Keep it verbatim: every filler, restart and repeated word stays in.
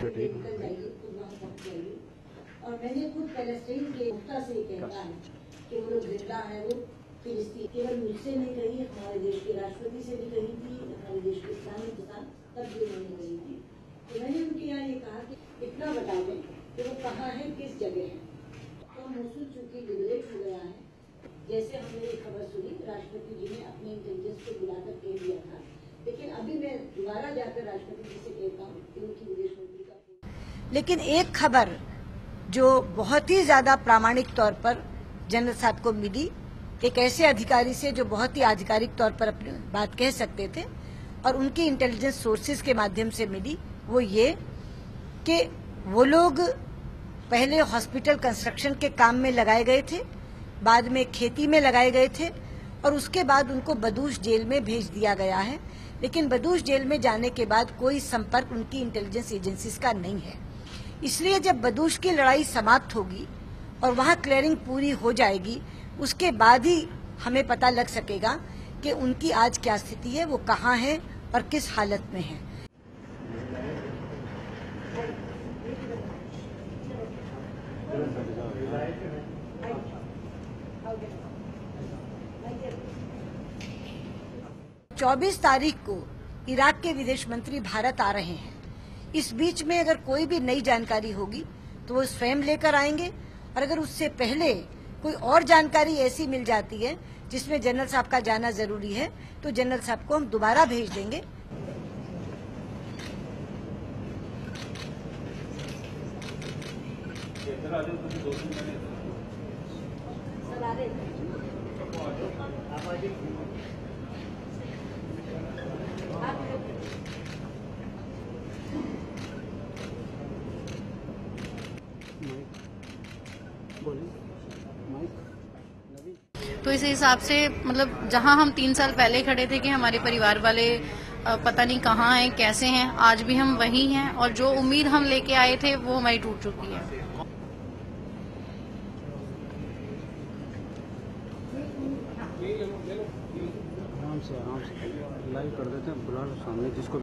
निकल जाइए, खुद वहाँ पहुँच जाइए। और मैंने खुद पैलेस्टाइन के मुफ्ता से कहता है कि वो लोग जिंदा है, वो फिलिस्तीन केवल मुझसे नहीं कही, हमारे देश के राष्ट्रपति से भी कही थी, हमारे देश के इस्लामी किसान तब भी उन्होंने कही थी। तो मैंने उनके यहाँ ये कहा कि इतना बता दें कि वो कहाँ है, किस जगह है। तो मोसुल चूंकि लिबरेट हो गया है, जैसे हमने ये खबर सुनी, राष्ट्रपति जी ने अपने इंटेलिजेंस को बुलाकर कह दिया था, लेकिन अभी मैं दोबारा जाकर राष्ट्रपति जी से कहता हूँ कि उनकी विदेश मंत्री का। लेकिन एक खबर जो बहुत ही ज्यादा प्रामाणिक तौर पर जनरल साहब को मिली, एक ऐसे अधिकारी से जो बहुत ही आधिकारिक तौर पर अपनी बात कह सकते थे और उनकी इंटेलिजेंस सोर्सेज के माध्यम से मिली, वो ये कि वो लोग पहले हॉस्पिटल कंस्ट्रक्शन के काम में लगाए गए थे, बाद में खेती में लगाए गए थे और उसके बाद उनको बदूश जेल में भेज दिया गया है। लेकिन बदूश जेल में जाने के बाद कोई संपर्क उनकी इंटेलिजेंस एजेंसीज का नहीं है। इसलिए जब बदूश की लड़ाई समाप्त होगी और वहां क्लियरिंग पूरी हो जाएगी, उसके बाद ही हमें पता लग सकेगा कि उनकी आज क्या स्थिति है, वो कहाँ है और किस हालत में है। चौबीस तारीख को इराक के विदेश मंत्री भारत आ रहे हैं। इस बीच में अगर कोई भी नई जानकारी होगी तो वो स्वयं लेकर आएंगे, और अगर उससे पहले कोई और जानकारी ऐसी मिल जाती है जिसमें जनरल साहब का जाना जरूरी है तो जनरल साहब को हम दोबारा भेज देंगे। तो इस हिसाब से मतलब जहां हम तीन साल पहले खड़े थे कि हमारे परिवार वाले पता नहीं कहाँ हैं, कैसे हैं, आज भी हम वही हैं और जो उम्मीद हम लेके आए थे वो हमारी टूट चुकी है। आराम से आराम से लाइव कर देते हैं, बुला लो सामने जिसको